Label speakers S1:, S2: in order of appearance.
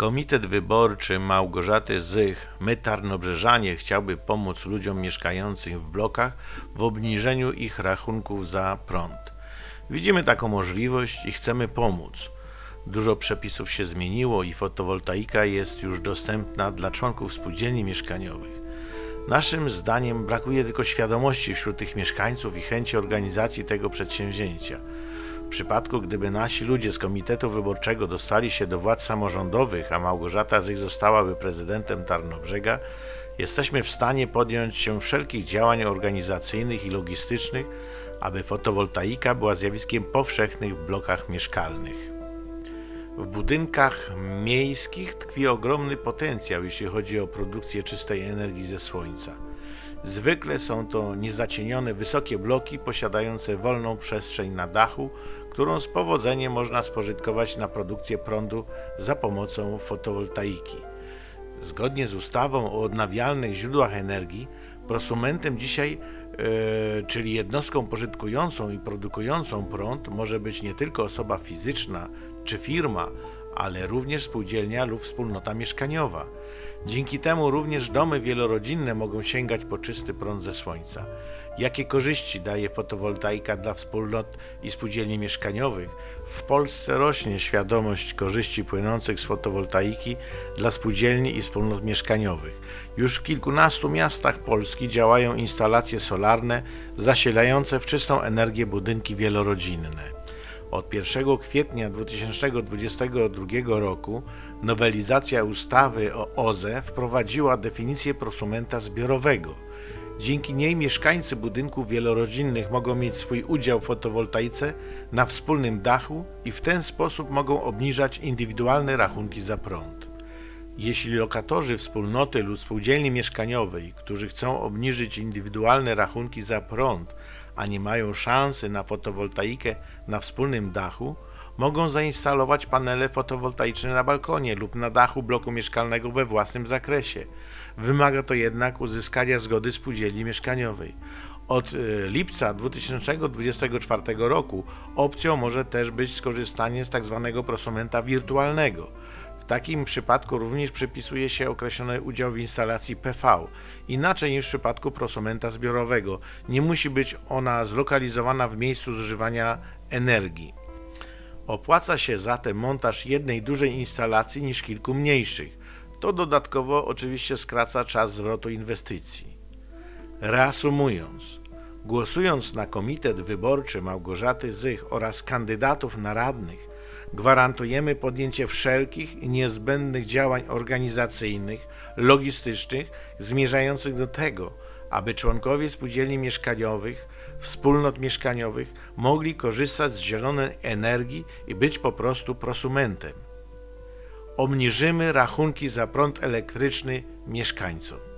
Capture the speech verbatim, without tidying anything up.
S1: Komitet Wyborczy Małgorzaty Zych, my Tarnobrzeszanie, chciałby pomóc ludziom mieszkającym w blokach w obniżeniu ich rachunków za prąd. Widzimy taką możliwość i chcemy pomóc. Dużo przepisów się zmieniło i fotowoltaika jest już dostępna dla członków spółdzielni mieszkaniowych. Naszym zdaniem brakuje tylko świadomości wśród tych mieszkańców i chęci organizacji tego przedsięwzięcia. W przypadku, gdyby nasi ludzie z Komitetu Wyborczego dostali się do władz samorządowych, a Małgorzata Zych zostałaby prezydentem Tarnobrzega, jesteśmy w stanie podjąć się wszelkich działań organizacyjnych i logistycznych, aby fotowoltaika była zjawiskiem powszechnym w blokach mieszkalnych. W budynkach miejskich tkwi ogromny potencjał, jeśli chodzi o produkcję czystej energii ze słońca. Zwykle są to niezacienione wysokie bloki posiadające wolną przestrzeń na dachu, którą z powodzeniem można spożytkować na produkcję prądu za pomocą fotowoltaiki. Zgodnie z ustawą o odnawialnych źródłach energii, prosumentem dzisiaj, yy, czyli jednostką pożytkującą i produkującą prąd, może być nie tylko osoba fizyczna czy firma, ale również spółdzielnia lub wspólnota mieszkaniowa. Dzięki temu również domy wielorodzinne mogą sięgać po czysty prąd ze słońca. Jakie korzyści daje fotowoltaika dla wspólnot i spółdzielni mieszkaniowych? W Polsce rośnie świadomość korzyści płynących z fotowoltaiki dla spółdzielni i wspólnot mieszkaniowych. Już w kilkunastu miastach Polski działają instalacje solarne zasilające w czystą energię budynki wielorodzinne. Od pierwszego kwietnia dwa tysiące dwudziestego drugiego roku nowelizacja ustawy o O Z E wprowadziła definicję prosumenta zbiorowego. Dzięki niej mieszkańcy budynków wielorodzinnych mogą mieć swój udział w fotowoltaice na wspólnym dachu i w ten sposób mogą obniżać indywidualne rachunki za prąd. Jeśli lokatorzy wspólnoty lub spółdzielni mieszkaniowej, którzy chcą obniżyć indywidualne rachunki za prąd, a nie mają szansy na fotowoltaikę na wspólnym dachu, mogą zainstalować panele fotowoltaiczne na balkonie lub na dachu bloku mieszkalnego we własnym zakresie. Wymaga to jednak uzyskania zgody spółdzielni mieszkaniowej. Od lipca dwa tysiące dwudziestego czwartego roku opcją może też być skorzystanie z tzw. prosumenta wirtualnego. W takim przypadku również przypisuje się określony udział w instalacji P V, inaczej niż w przypadku prosumenta zbiorowego. Nie musi być ona zlokalizowana w miejscu zużywania energii. Opłaca się zatem montaż jednej dużej instalacji niż kilku mniejszych. To dodatkowo oczywiście skraca czas zwrotu inwestycji. Reasumując, głosując na Komitet Wyborczy Małgorzaty Zych oraz kandydatów na radnych, gwarantujemy podjęcie wszelkich i niezbędnych działań organizacyjnych, logistycznych zmierzających do tego, aby członkowie spółdzielni mieszkaniowych, wspólnot mieszkaniowych mogli korzystać z zielonej energii i być po prostu prosumentem. Obniżymy rachunki za prąd elektryczny mieszkańcom.